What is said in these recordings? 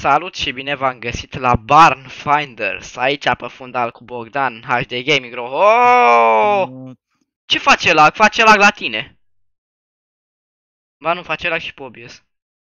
Salut și bine v-am găsit la Barn Finders, aici pe fundal cu Bogdan, HD Gaming Ro. Oh! Ce face lag? Face lag la tine. Ba nu, face lag și pe OBS.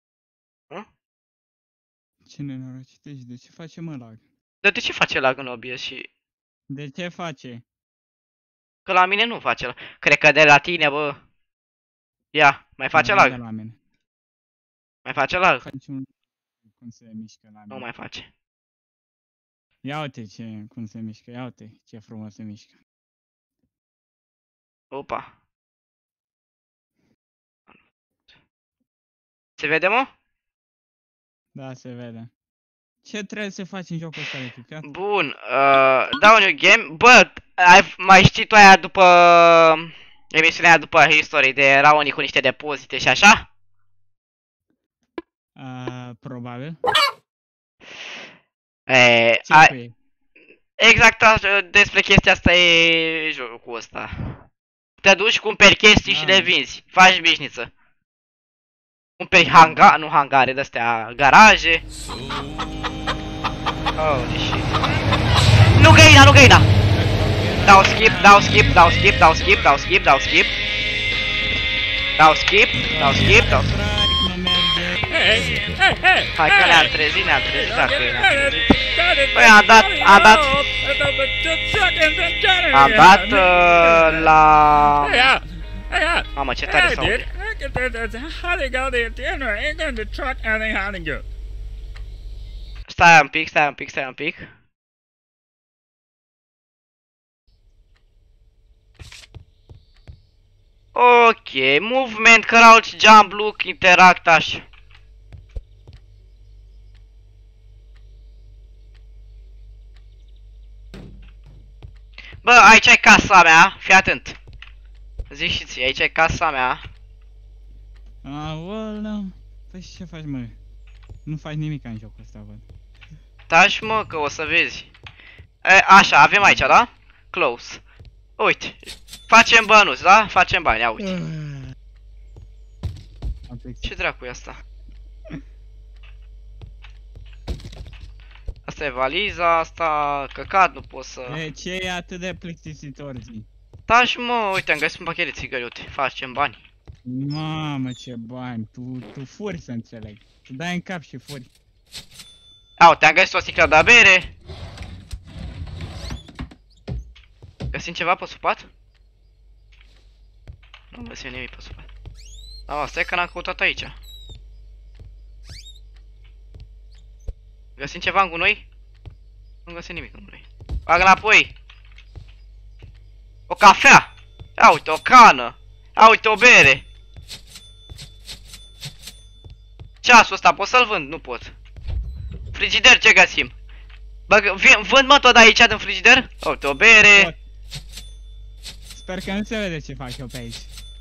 Ce nenorocit ești? De ce face mă lag? De ce face lag în OBS și... De ce face? Că la mine nu face lag. Cred că de la tine, bă. Ia, mai face lag. De la mine. Mai face lag? Faci un... Cum se mișcă la mine. Nu mai face. Ia uite cum se mișcă, ia uite ce frumos se mișcă. Opa. Se vede, mă? Da, se vede. Ce trebuie să faci în jocul ăsta de picat? Bun, dau un new game. Bă, mai știi tu aia după... emisiunea aia după History, de erau unii cu niște depozite și așa? Probabil. Exact despre chestia asta e jocul ăsta. Te duci, cumperi chestii și le vinzi. Faci bișniță. Cumperi nu hangare, de-astea, garaje. Holy shit. Nu găina, nu găina! Dau skip, dau skip, dau skip, dau skip, dau skip, dau skip. Dau skip, dau skip, dau skip. Hai că ne-am trezit, dacă ne-am trezit. Păi am dat la... Mamă, ce tare s-au aude. Stai un pic. Ok, movement, crouch, jump, look, interact, așa. Bă, aici e casa mea, fii atent. Zic și ție, aici e casa mea. Aoleu. Păi ce faci, mă? Nu faci nimic în jocul ăsta, văd. Taci, mă, că o să vezi. Așa, avem aici, da? Close. Uite, facem bănuți, da? Facem bani, ia uite. Ce dracu e asta? Asta e valiza, asta... Căcat, nu pot să... Ce e atât de plictisitor, zi? Taci, mă, uite, am găsit un pachet de țigări, uite, facem bani. Mamă, ce bani, tu furi, să înțeleg. Tu dai în cap și furi. Uite, am găsit o sticlă de bere. Găsim ceva pe supat? Nu găsim nimic pe supat. Stai că n-am căutat aici. Găsim ceva în gunoi? Nu găsim nimic în gunoi. Bag înapoi. O cafea! Ia uite, o cană! Ia uite, o bere! Ceasul ăsta pot să-l vând? Nu pot. Frigider, ce găsim? Vând, mă, tot aici din frigider? Uite, o bere. Sper că nu se vede ce fac eu pe aici.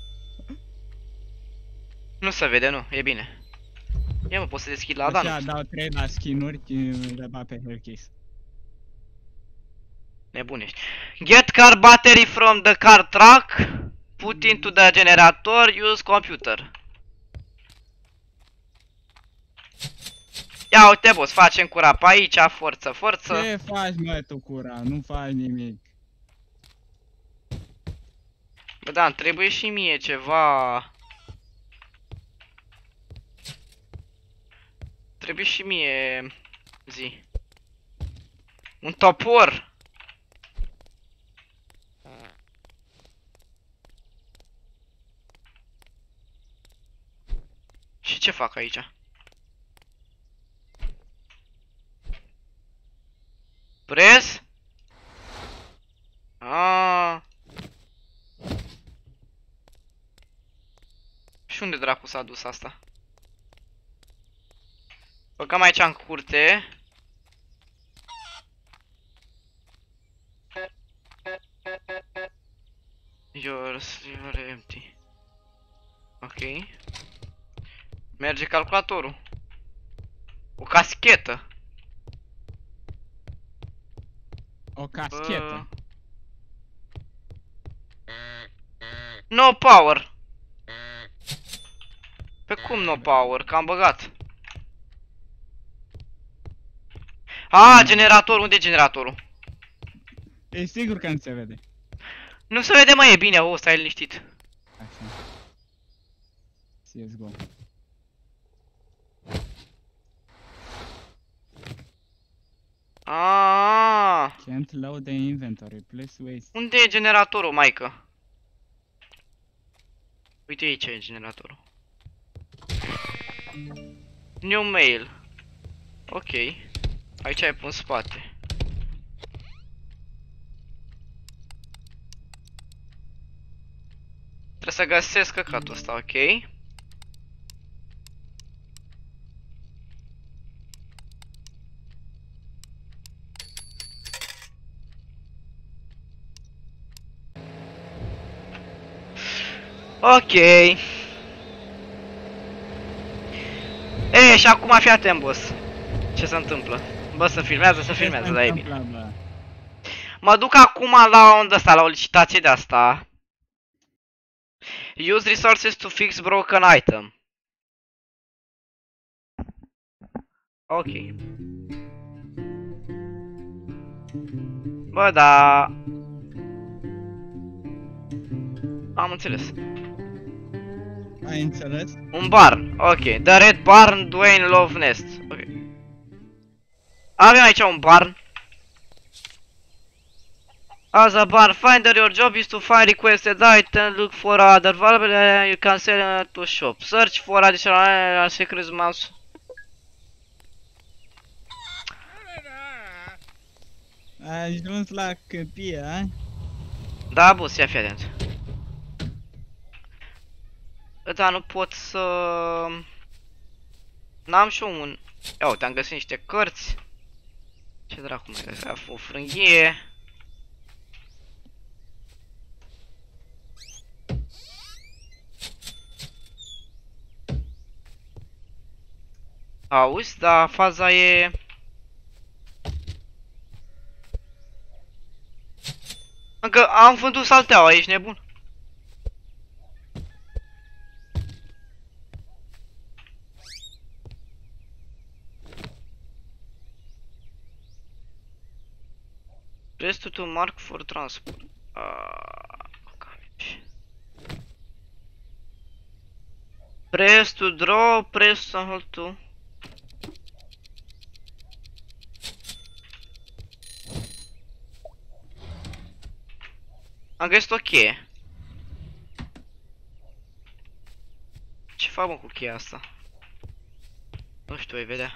Nu se vede, nu, e bine. Ia, mă, pot să deschid la Așa, dau 3 la skin-uri, le bat pe Hellcase. Nebunești. Get car battery from the car truck. Put into the generator, use computer. Ia uite, boss, facem cura pe aici, forță. Ce faci, mă, tu cura? Nu faci nimic. Bă, da, îmi trebuie și mie ceva. Trebuie și mie, zi. Un topor. Și ce fac aici? Press? Și unde dracu s-a dus asta? Băgăm aici în curte. You're empty. Ok. Merge calculatorul. O caschetă. O caschetă. No power. Pe cum no power? Că am băgat. A, generator, unde e generatorul? E sigur că nu se vede. Nu se vede, mai e bine, o, stai liniștit. Așa. CSGO. Aaaa. Can't load the inventory, please wait. Unde e generatorul, maică? Uite aici e generatorul. New mail. Ok. Aici ai pus spate. Trebuie să găsesc căcatul ăsta, ok? Ok. E, și acum fii atent, boss. Ce se întâmplă? Bă, se filmează, da, e bine. Bă. Mă duc acum la unde ăsta, la o licitație de asta. Use resources to fix broken item. Ok. Bă, da. Am înțeles. Ai înțeles? Un barn. Ok. The Red Barn, Dwayne Love Nest. Ok. Avem aici un barn. As a barn finder, your job is to find requested items, look for other valuable and you can sell to shop. Search for additional secrets mouse. Ai ajuns la câmpie, a? Da, boss, ia fi atent. Da, nu pot să... N-am și eu un... Ia uite, am găsit niște cărți. Ce dracu mai găsit? O frânghie. Auzi, dar faza e... Încă am vândut salteaua, ești nebun? Press to mark for transport. Press to draw, press to hold to... Am găsit o cheie. Ce fac, mă, cu cheia asta? Nu știu, vei vedea.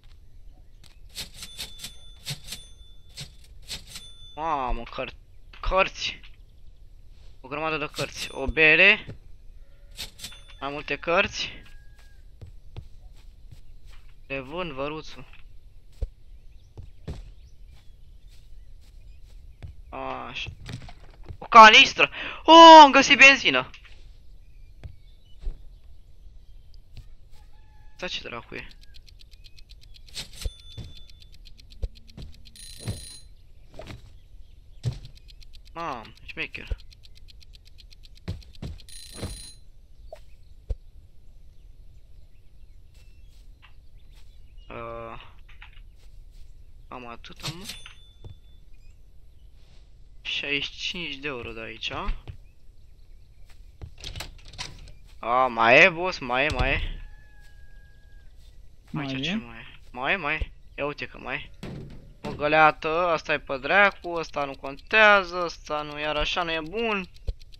Mamă, cărți. O grămadă de cărți. O bere. Mai multe cărți. Le vând, văruțul. Așa. O canistră! Oh, am găsit benzină! Da, ce dracu e? Mam, șmecher. Am atât, am... 65 de euro de aici. A, mai e, boss, mai e. Aici ce mai e? Mai e. Ia uite că mai e. O găleată, asta e pe dracu, ăsta nu contează, ăsta nu, iar așa nu e bun.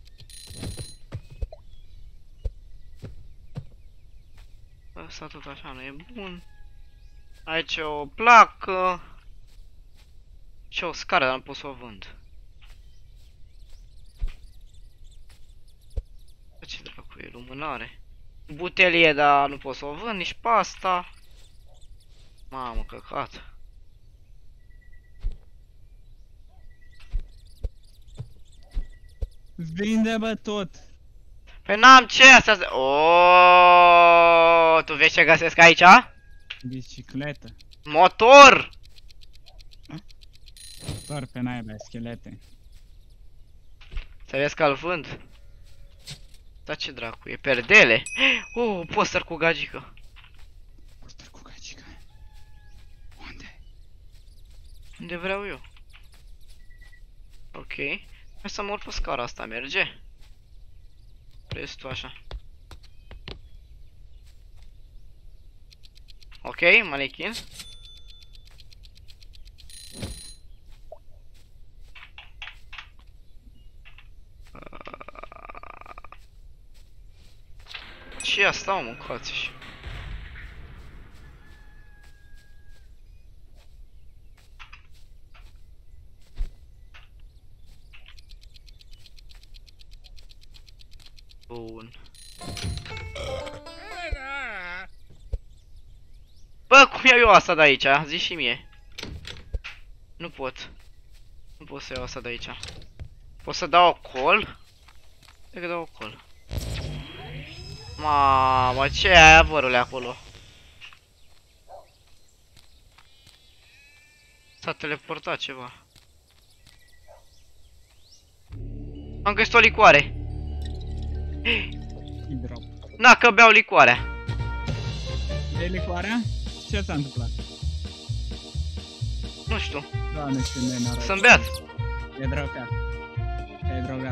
Ăsta tot așa nu e bun. Aici e o placă. Și o scară, dar nu pot să o vând. Ce dracu e, lumânare. Butelie, dar nu pot să o vând, nici pasta. Mamă, căcat. Vinde, bă, tot. Păi n-am ce astea. Oh, tu vezi ce găsesc aici? Bicicletă. Motor! Doar pe naiba, schelete. Să vezi că-l vând. Da, ce dracu, e perdele. Oh, poster cu gagică. Poster cu gagică. Unde? Unde vreau eu. Ok. Hai să mor pe scara asta, merge? Vrei tu așa. Ok, manechin. Ce e asta, mă, încoați-și? Bun. Bă, cum iau eu asta de aici? Zi și mie. Nu pot. Nu pot să iau asta de aici. Pot să dau call? Cred că dau call. Mamă, ce e aia, vărule, acolo? S-a teleportat ceva. Am găsit o licoare. Drop. Na, că beau licoarea. De licoarea? Ce s-a întâmplat? Nu știu. Doamne, ce nenoroc. Sunt beat. E drogat. E drogat.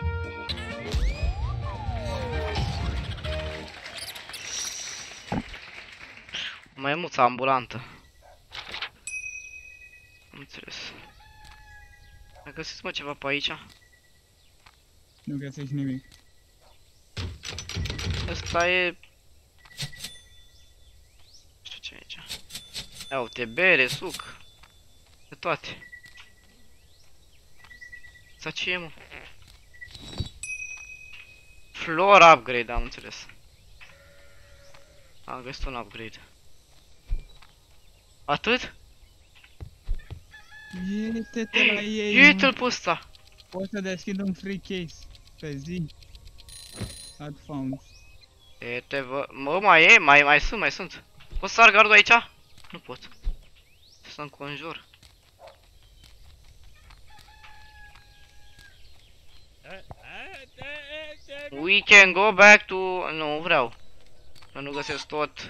Maimuța ambulantă. Am înțeles. Mai găsiți, mă, ceva pe aici? Nu găsești nimic. Ăsta e... Nu știu ce e aici. Ia uite, bere, suc. De toate. Asta ce e, mă? Floor upgrade, am înțeles. Am găsit un upgrade. Atât? Uite-te la ei, Uite-l pe ăsta. Poți să deschid un free case pe zi. Add found. Uite, vă... Mă, mai sunt. Poți să sar gardul aici? Nu pot. Să înconjur. We can go back to... Nu vreau. Că nu găsesc tot.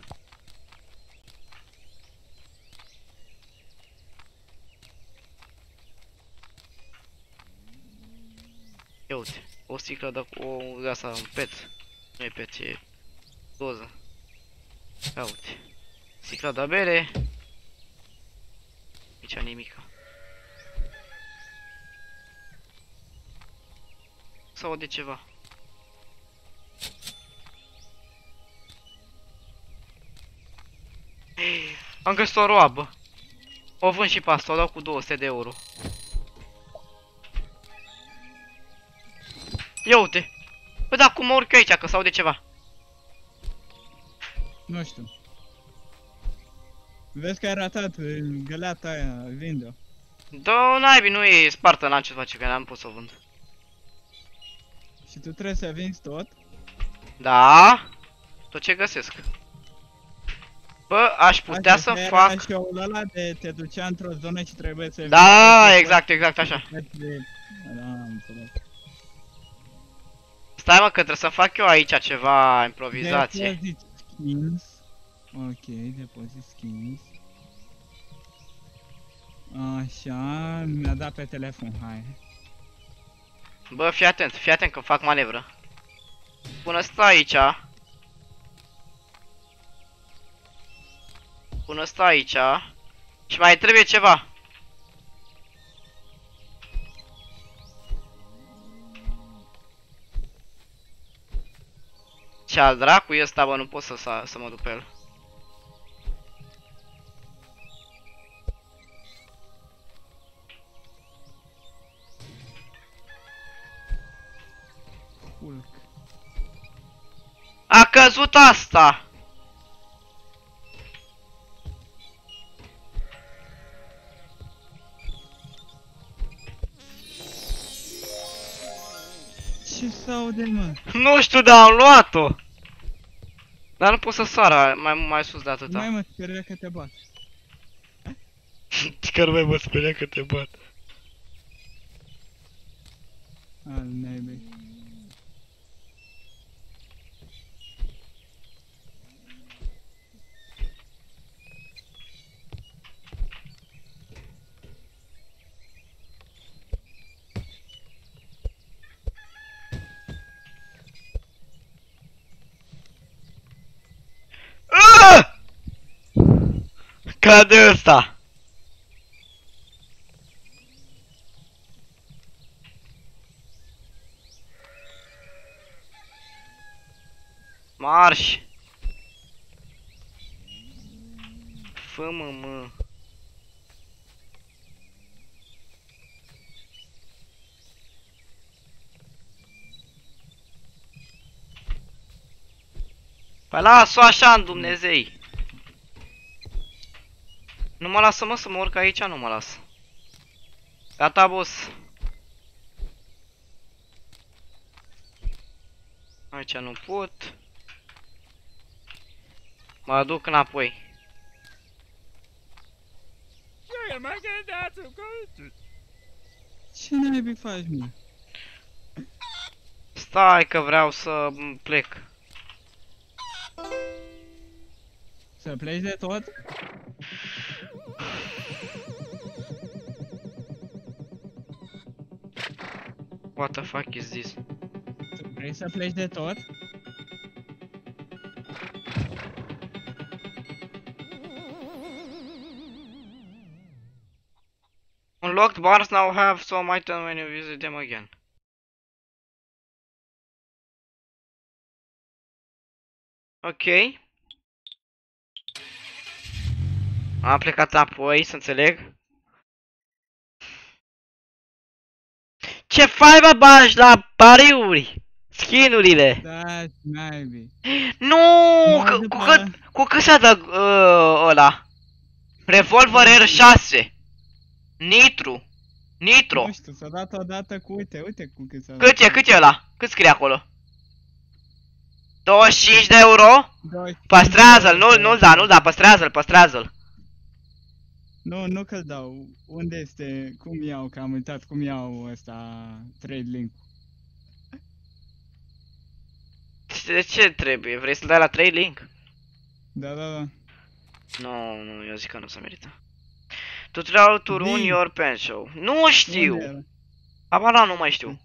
Ia uite. O sticlă de... de asta, un pet. Nu e pet, e... doză. Ia uite. Sticla de bere. Aici nimica. Sau de ceva. Am găsit o roabă. O vând și pe asta, o dau cu 200 de euro. Ia uite. Bă, da, cum mă urc eu aici, că sau de ceva. Nu știu. Vezi că ai ratat găleata aia, vinde-o. Da, naibii, nu e spartă, n-am ce face, că n-am pus să o vând. Și tu trebuie să vinzi tot? Da, tot ce găsesc. Bă, aș putea să fac... Și ăla de te ducea într-o zonă și trebuie să vinzi. Da, exact așa. Da, am înțeles. Stai, mă, că trebuie să fac eu aici ceva improvizație. Deposit skins. Ok, deposit skins. Așa, mi-a dat pe telefon, hai. Bă, fii atent că fac manevră. Până stai aici. Până stai aici. Și mai trebuie ceva. Ce al dracu e ăsta, bă, nu pot să mă duc pe el. Hulk. A căzut asta! Ce s-aude, mă? Nu știu, dar am luat-o! Dar nu pot să sară mai sus de atâta. Mai mă, speria că te bat. Chiar mai mă speria că te bat. Al naibii. Cade ăsta! Marș! Fă-mă. Păi las-o așa în Dumnezei! Nu mă lasă, mă, să mă urc aici, nu mă lasă. Gata, boss. Aici nu pot. Mă duc înapoi. Ce naibii faci, mă? Stai că vreau să plec. Să pleci de tot? What the fuck is this? Vrei să pleci de tot? Unlocked bars now have some item when you visit them again. Ok. Am plecat apoi, să înțeleg. Ce faci, mă, bagi la pariuri? Skin-urile. Da, naibii. Nu, Mai după- cu cât se dă ăla? Revolver R6. Nitro. Nu știu, s-a dat odată cu, uite cu cât s-a dat. Cât e ăla? Cât scrie acolo? 25 de euro? 25 Păstrează-l, de euro. nu-l da, păstrează-l. Nu că-l dau. Unde este? Cum iau? Că am uitat cum iau ăsta trade link. De ce trebuie? Vrei să-l dai la 3 link? Da. Nu, eu zic că nu se merită. Tu trebuie to run Din. your pen show. Nu știu! Unde era? Abana nu mai știu.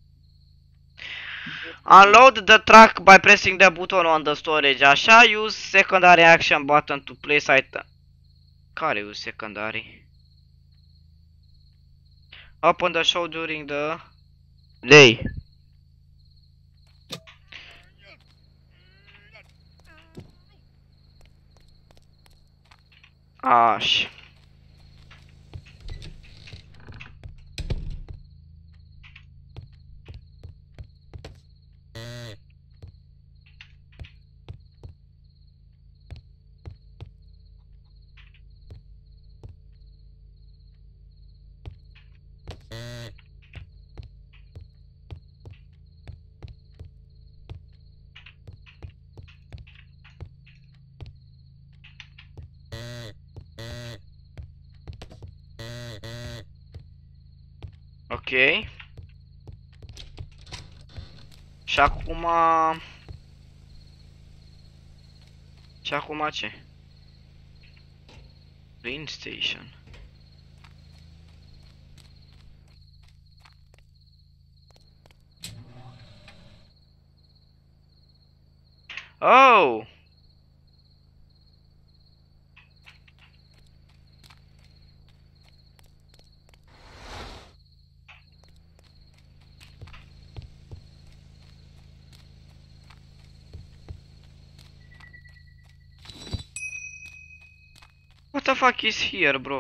Unload the track by pressing the button on the storage. Așa, use secondary action button to place item. Care use secondary? Open the show during the day. Așa. Ok. Și acum... Și acum ce? Train station. Oh! What the fuck is here, bro?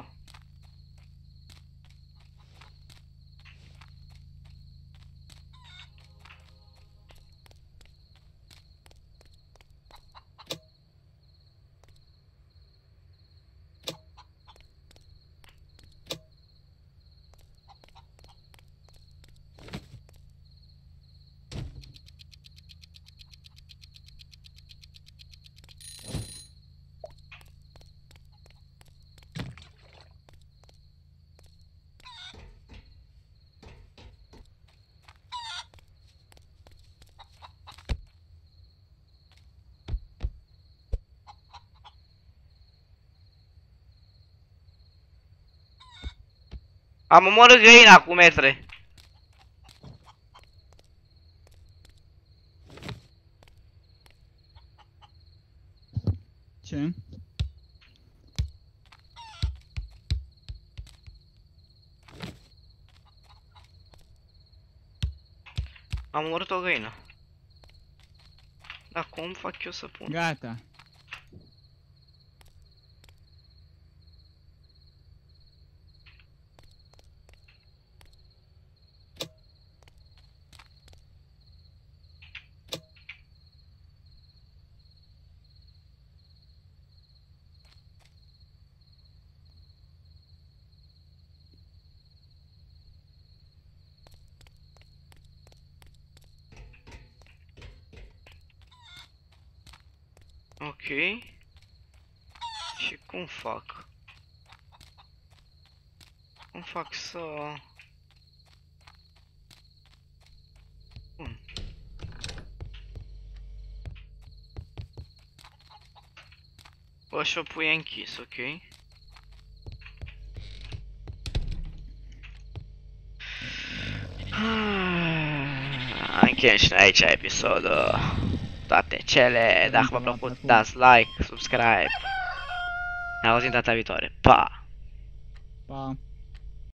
Am omorât găina cu metre. Ce? Am omorât o găină. Dar cum fac eu să pun? Gata. Ok. Și cum fac? Cum fac să... Bun. Bă, shop-ul e închis, ok? Încheiem și noi aici episodul. Toate cele, dacă v-a plăcut, dați like, subscribe. Ne auzim data viitoare. Pa! Pa.